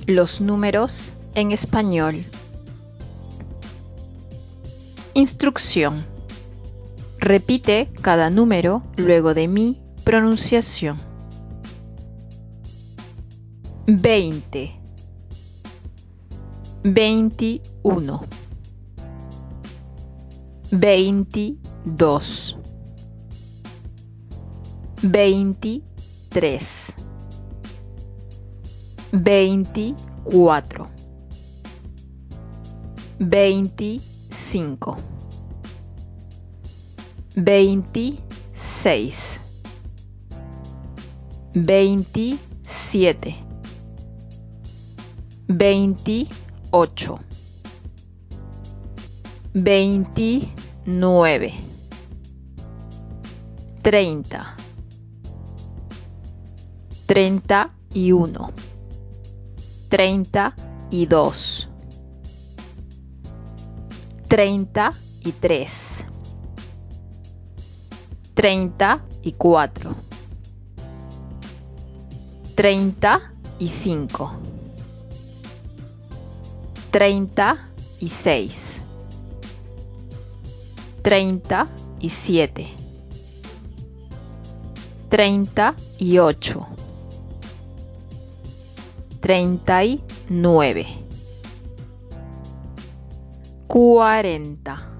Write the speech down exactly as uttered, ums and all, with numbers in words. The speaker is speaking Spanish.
Los números en español. Instrucción. Repite cada número luego de mi pronunciación. veinte, veintiuno, veintidós, veintitrés, veinticuatro, veinticinco, veintiséis, veintisiete, veintiocho, veintinueve, treinta, treinta y uno, treinta y dos, treinta y tres, treinta y cuatro, treinta y cinco, treinta y seis, treinta y siete, treinta y ocho, treinta y nueve, cuarenta.